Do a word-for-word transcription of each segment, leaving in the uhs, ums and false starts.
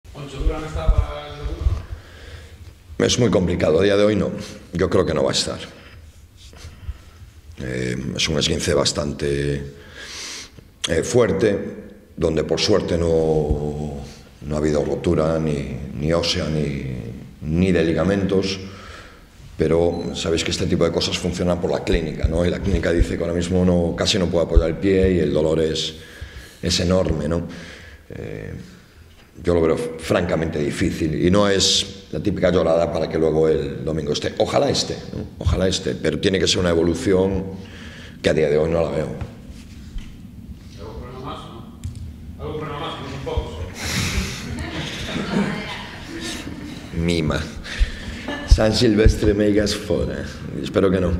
¿Moncho Durán está para el segundo? Es muy complicado, a día de hoy no. Yo creo que no va a estar. Eh, es un esguince bastante eh, fuerte, donde por suerte no, no ha habido rotura ni, ni ósea ni, ni de ligamentos, pero sabéis que este tipo de cosas funcionan por la clínica, ¿no? Y la clínica dice que ahora mismo no, casi no puede apoyar el pie y el dolor es, es enorme, ¿no? Eh, yo lo veo francamente difícil y no es la típica llorada para que luego el domingo esté. Ojalá esté, ¿no? Ojalá esté, pero tiene que ser una evolución que a día de hoy no la veo. ¿Algún problema más, no? ¿Algún problema más? Que no son pocos. Mima. San Silvestre meigas fora. Espero que no.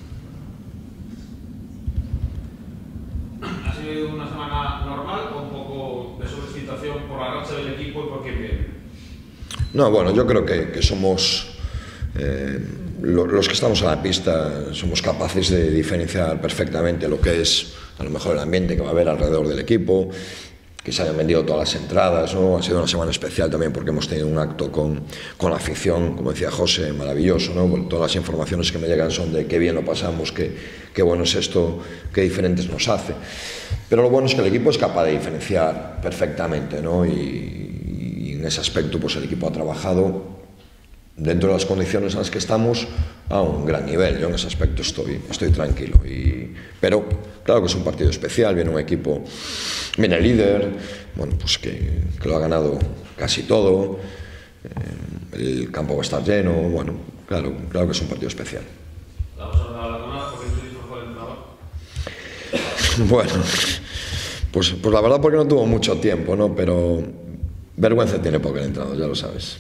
¿Ha sido una semana normal o un poco de sobreexcitación por la racha del equipo y por qué viene? No, bueno, yo creo que, que somos... Eh, lo, los que estamos en la pista somos capaces de diferenciar perfectamente lo que es a lo mejor el ambiente que va a haber alrededor del equipo, que se hayan vendido todas las entradas, ¿no? Ha sido una semana especial también porque hemos tenido un acto con, con la afición, como decía José, maravilloso, ¿no? Bueno, todas las informaciones que me llegan son de qué bien lo pasamos, qué, qué bueno es esto, qué diferentes nos hace. Pero lo bueno es que el equipo es capaz de diferenciar perfectamente, ¿no? Y, y en ese aspecto pues el equipo ha trabajado dentro de las condiciones en las que estamos a un gran nivel. Yo en ese aspecto estoy, estoy tranquilo. Y, pero claro que es un partido especial, viene un equipo, viene el líder, bueno, pues que, que lo ha ganado casi todo, eh, el campo va a estar lleno, bueno, claro, claro que es un partido especial. ¿Vamos a hablar la tonada porque el turismo fue el entrenador? Bueno, pues, pues la verdad porque no tuvo mucho tiempo, ¿no? Pero vergüenza tiene poco el entrenador, ya lo sabes.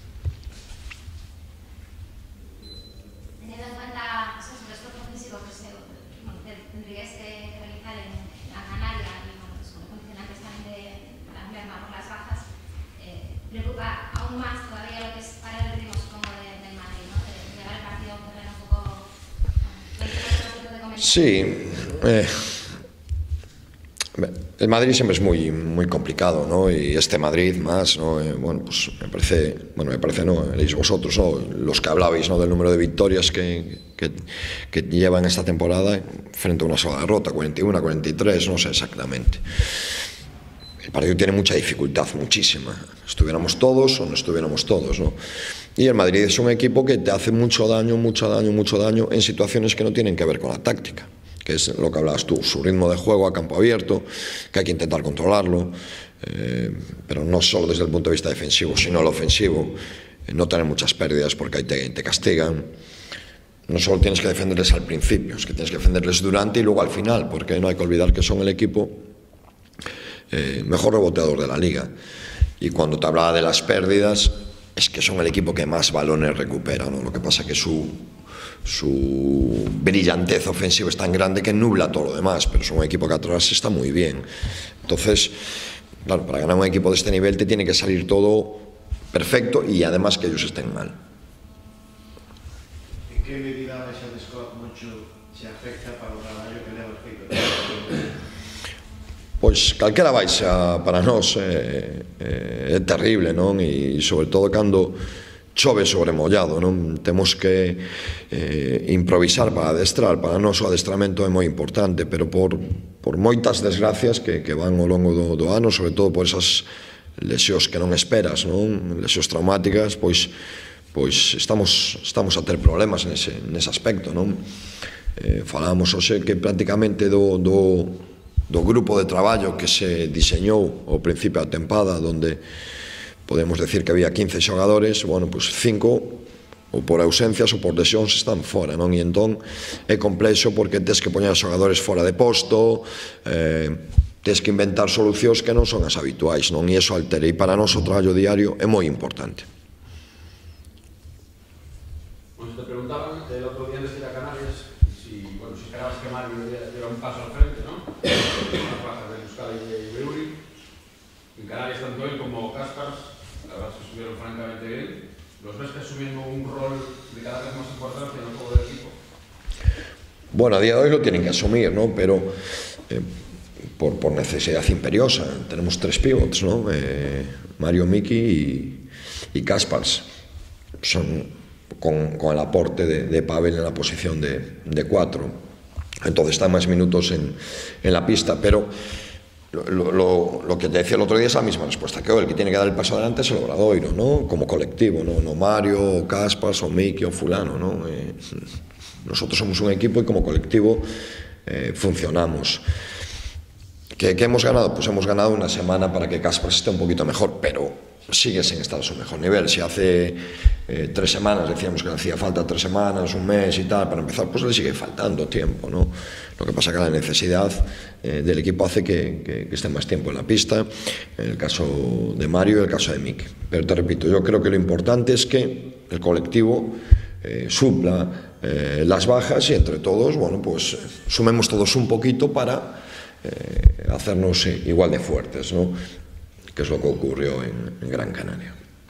Preocupa aún más todavía lo que es para el ritmo como de, del Madrid, ¿no? De llevar el partido a un terreno un poco... Um, sí, eh, el Madrid siempre es muy, muy complicado, ¿no? Y este Madrid más, ¿no? Eh, bueno, pues me parece, bueno, me parece, no, erais vosotros, ¿no? Los que hablabais, ¿no? Del número de victorias que, que, que llevan esta temporada frente a una sola derrota, cuarenta y uno, cuarenta y tres, no sé exactamente. El partido tiene mucha dificultad, muchísima. Estuviéramos todos o no estuviéramos todos, ¿no? Y el Madrid es un equipo que te hace mucho daño, mucho daño, mucho daño en situaciones que no tienen que ver con la táctica, que es lo que hablabas tú, su ritmo de juego a campo abierto, que hay que intentar controlarlo, eh, pero no solo desde el punto de vista defensivo, sino el ofensivo, eh, no tener muchas pérdidas porque ahí te, te castigan. No solo tienes que defenderles al principio, es que tienes que defenderles durante y luego al final, porque no hay que olvidar que son el equipo Eh, mejor reboteador de la liga, y cuando te hablaba de las pérdidas es que son el equipo que más balones recupera, ¿no? Lo que pasa es que su, su brillantez ofensiva es tan grande que nubla todo lo demás, pero son un equipo que atrás está muy bien. Entonces, claro, para ganar un equipo de este nivel te tiene que salir todo perfecto y además que ellos estén mal. En que medida esa de Scott Moncho se afecta para o traballo que leva feito? Pois calquera baixa para nós é, é, é terrible, non? E sobre todo cando chove sobre mollado, non? Temos que eh, improvisar para adestrar. Para nós o adestramento é moi importante, pero por, por moitas desgracias que, que van ao longo do, do ano, sobre todo por esas lesións que non esperas, non? Lesións traumáticas, pois, pois estamos, estamos a ter problemas nese, nese aspecto, non? Eh, falábamos hoxe que prácticamente do, do do grupo de traballo que se diseñou ao principio da tempada, donde podemos decir que había quince xogadores, bueno, pois cinco ou por ausencias ou por lesións están fora, non? E entón é complexo porque tes que poñer xogadores fora de posto, eh, tes que inventar solucións que non son as habituais, non? E iso altera, e para nós o traballo diario é moi importante. Pues te preguntaban el otro día antes de ir a Canarias si, bueno, si esperabas que Mario diera un paso al frente, ¿no? Las bajas de Euskadi y Beuri. En Canarias tanto él como Caspars, la verdad es que estuvieron francamente bien. ¿Los ves que asumiendo un rol de cada vez más importante en el juego del equipo? Bueno, a día de hoy lo tienen que asumir, ¿no? Pero eh, por, por necesidad imperiosa. Tenemos tres pivots, ¿no? Eh, Mario, Miki y, y Kaspars. Son con, con el aporte de, de Pavel en la posición de, de cuatro. Entonces están más minutos en, en la pista, pero lo, lo, lo que te decía el otro día es la misma respuesta que hoy. El que tiene que dar el paso adelante es el Obradoiro, ¿no? Como colectivo, ¿no? No Mario, o Kaspars, o Miki, o fulano, ¿no? Eh, nosotros somos un equipo y como colectivo eh, funcionamos. ¿Qué, ¿Qué hemos ganado? Pues hemos ganado una semana para que Kaspars esté un poquito mejor, pero sigue sin estar a su mejor nivel. Si hace eh, tres semanas decíamos que le hacía falta tres semanas, un mes y tal, para empezar, pues le sigue faltando tiempo, ¿no? Lo que pasa es que la necesidad eh, del equipo hace que, que, que esté más tiempo en la pista, en el caso de Mario y el caso de Miki. Pero te repito, yo creo que lo importante es que el colectivo eh, supla eh, las bajas y entre todos, bueno, pues sumemos todos un poquito para eh, hacernos igual de fuertes, ¿no? Que es lo que ocurrió en, en Gran Canaria.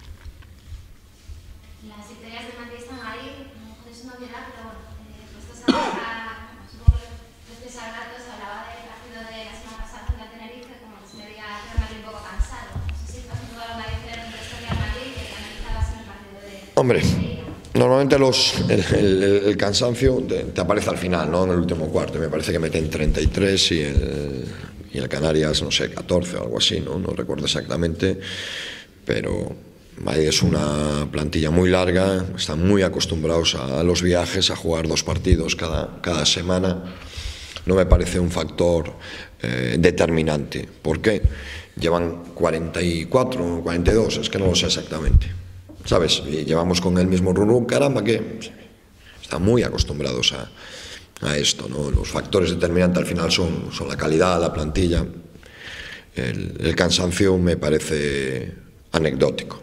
Las victorias de Madrid están ahí, a lo mejor es una obviedad, pero bueno, eh, puestos a hablar, supongo que después de hablar, se hablaba del partido de la semana pasada en la Tenerife, como que se veía el Madrid un poco cansado. No sé si está haciendo alguna diferencia entre esto y el Madrid, que analizabas en el partido de... Hombre, normalmente los, el, el, el cansancio te, te aparece al final, ¿no? En el último cuarto. Me parece que meten treinta y tres y el... y el Canarias, no sé, catorce o algo así, ¿no? No recuerdo exactamente, pero Madrid es una plantilla muy larga, están muy acostumbrados a los viajes, a jugar dos partidos cada, cada semana. No me parece un factor eh, determinante. ¿Por qué? Llevan cuarenta y cuatro, cuarenta y dos, es que no lo sé exactamente, ¿sabes? Y llevamos con el mismo rum, caramba, que están muy acostumbrados a a esto, ¿no? Los factores determinantes al final son, son la calidad, la plantilla. El, el cansancio me parece anecdótico.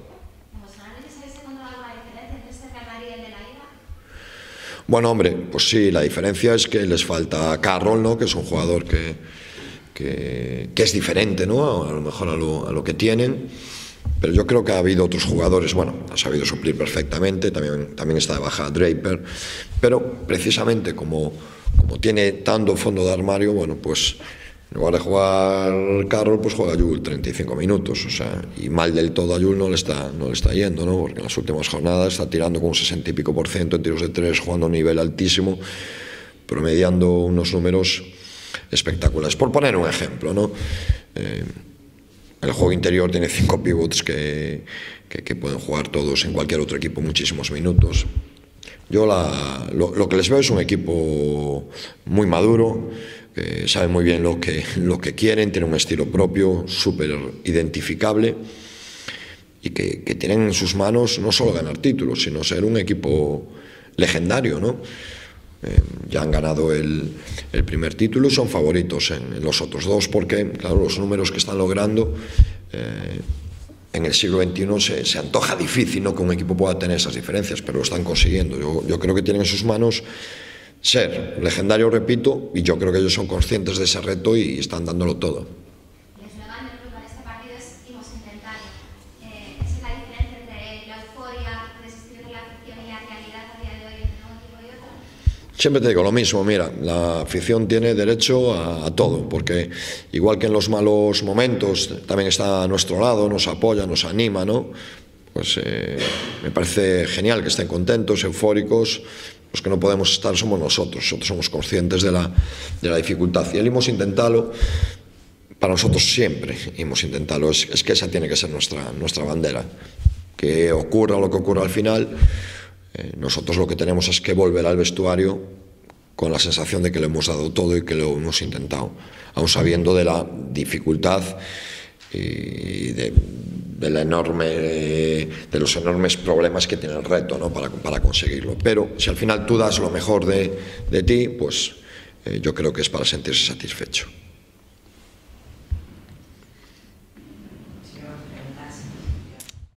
Bueno, hombre, pues sí, la diferencia es que les falta Carroll, ¿no? Que es un jugador que, que, que es diferente, ¿no? A lo mejor a lo, a lo que tienen. Pero yo creo que ha habido otros jugadores, bueno, ha sabido suplir perfectamente, también, también está de baja Draper, pero precisamente como, como tiene tanto fondo de armario, bueno, pues en lugar de jugar Carroll, pues juega Yul treinta y cinco minutos, o sea, y mal del todo a Yul no le está, no le está yendo, ¿no? Porque en las últimas jornadas está tirando con un sesenta y pico por ciento en tiros de tres, jugando a un nivel altísimo, promediando unos números espectaculares. Por poner un ejemplo, ¿no? Eh, El juego interior tiene cinco pivots que, que, que pueden jugar todos en cualquier otro equipo muchísimos minutos. Yo la, lo, lo que les veo es un equipo muy maduro, que sabe muy bien lo que, lo que quieren, tiene un estilo propio, súper identificable y que, que tienen en sus manos no solo ganar títulos, sino ser un equipo legendario, ¿no? Eh, ya han ganado el, el primer título y son favoritos en, en los otros dos porque, claro, los números que están logrando eh, en el siglo veintiuno se, se antoja difícil, ¿no? Que un equipo pueda tener esas diferencias, pero lo están consiguiendo. Yo, yo creo que tienen en sus manos ser legendario, repito, y yo creo que ellos son conscientes de ese reto y están dándolo todo. El eslogan del club para este partido es "Imos intentar". Eh, esa es la diferencia entre la euforia de existir en la afición y la realidad a día de hoy entre un equipo y otro. Siempre te digo lo mismo, mira, la afición tiene derecho a, a todo, porque igual que en los malos momentos también está a nuestro lado, nos apoya, nos anima, ¿no? Pues eh, me parece genial que estén contentos, eufóricos. Los que no podemos estar somos nosotros, nosotros somos conscientes de la, de la dificultad y él hemos intentado, para nosotros siempre hemos intentado, es, es que esa tiene que ser nuestra, nuestra bandera, que ocurra lo que ocurra al final. Eh, nosotros lo que tenemos es que volver al vestuario con la sensación de que lo hemos dado todo y que lo hemos intentado, aun sabiendo de la dificultad y de, de, la enorme, de los enormes problemas que tiene el reto, ¿no? para, para conseguirlo. Pero si al final tú das lo mejor de, de ti, pues eh, yo creo que es para sentirse satisfecho.